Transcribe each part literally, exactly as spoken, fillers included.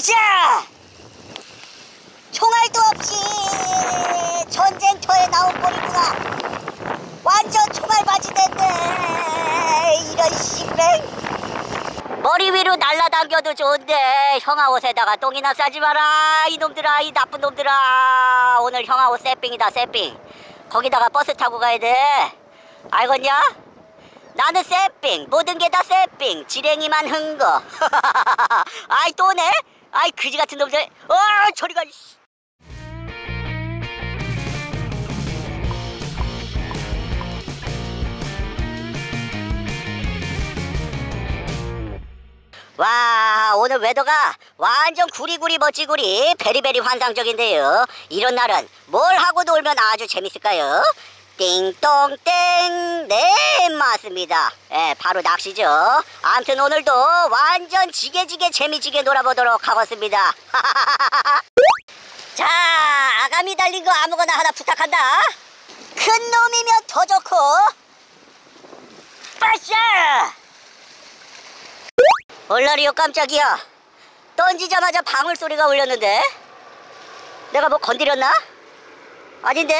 으쌰! 총알도 없이 전쟁터에 나온 꼴이구나. 완전 총알바지 됐네. 이런 씨부랭. 머리 위로 날라다녀도 좋은데 형아 옷에다가 똥이나 싸지 마라. 이놈들아, 이 나쁜 놈들아. 오늘 형아 옷 세핑이다, 세핑. 거기다가 버스 타고 가야 돼. 알겠냐? 나는 세핑. 모든 게 다 세핑. 지랭이만 흥거. 아이 또네? 아이 그지 같은 놈들. 어 저리가. 와, 오늘 웨더가 완전 구리구리 멋지구리 베리베리 환상적인데요. 이런 날은 뭘 하고 놀면 아주 재밌을까요? 띵동땡. 네, 맞습니다. 예, 바로 낚시죠. 아무튼 오늘도 완전 지게지게 재미지게 놀아보도록 하겠습니다. 자, 아가미 달린 거 아무거나 하나 부탁한다. 큰 놈이면 더 좋고. 빠샤! 얼라리요, 깜짝이야. 던지자마자 방울 소리가 울렸는데 내가 뭐 건드렸나? 아닌데?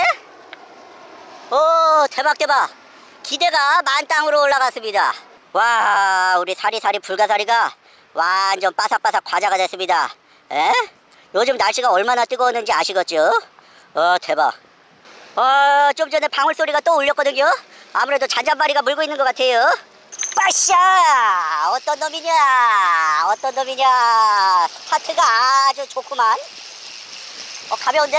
오, 대박 대박. 기대가 만땅으로 올라갔습니다. 와, 우리 사리사리 불가사리가 완전 바삭바삭 과자가 됐습니다. 에? 요즘 날씨가 얼마나 뜨거웠는지 아시겠죠? 어, 대박. 어, 좀 전에 방울 소리가 또 울렸거든요. 아무래도 잔잔바리가 물고 있는 것 같아요. 빠샤! 어떤 놈이냐? 어떤 놈이냐? 스타트가 아주 좋구만. 어, 가벼운데?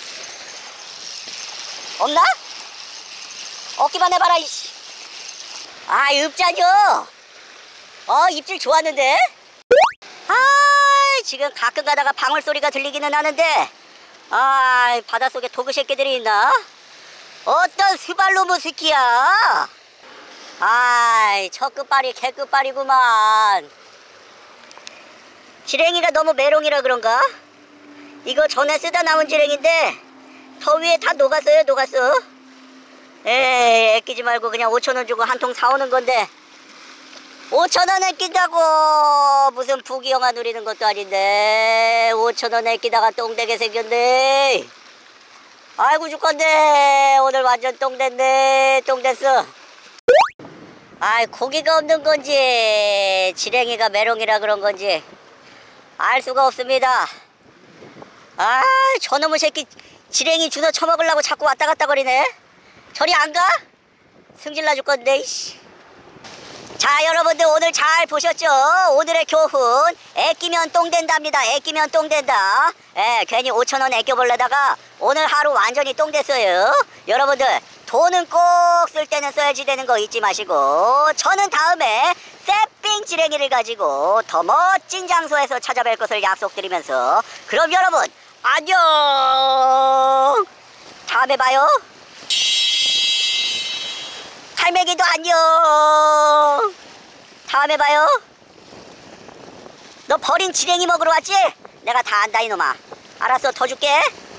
없나? 없기만 해봐라, 이씨. 아, 읍자뇨. 어, 입질 좋았는데? 아, 지금 가끔 가다가 방울 소리가 들리기는 하는데, 아, 바닷속에 도구 새끼들이 있나? 어떤 스발로무 스키야? 아이, 저 끝발이 개 끝발이구만. 지렁이가 너무 메롱이라 그런가? 이거 전에 쓰다 남은 지렁인데 더위에 다 녹았어요, 녹았어. 에이, 애끼지 말고 그냥 오천 원 주고 한 통 사오는 건데 오천 원 애낀다고 무슨 부귀영화 누리는 것도 아닌데 오천 원 애끼다가 똥되게 생겼네. 아이고 죽겠네. 오늘 완전 똥됐네. 똥됐어. 아이, 고기가 없는 건지 지렁이가 메롱이라 그런 건지 알 수가 없습니다. 아, 저놈의 새끼 지렁이 주워 처먹으려고 자꾸 왔다 갔다 거리네. 저리 안 가? 승질나 죽겠네, 이씨. 자, 여러분들 오늘 잘 보셨죠? 오늘의 교훈, 애끼면 똥 된답니다. 애끼면 똥 된다. 예, 괜히 오천 원 애껴보려다가 오늘 하루 완전히 똥 됐어요. 여러분들 돈은 꼭 쓸 때는 써야지 되는 거 잊지 마시고, 저는 다음에 세핑 지렁이를 가지고 더 멋진 장소에서 찾아뵐 것을 약속드리면서 그럼 여러분 안녕. 다음에 봐요. 갈매기도 안녕. 다음에 봐요. 너 버린 지렁이 먹으러 왔지? 내가 다 안다 이놈아. 알았어, 더 줄게.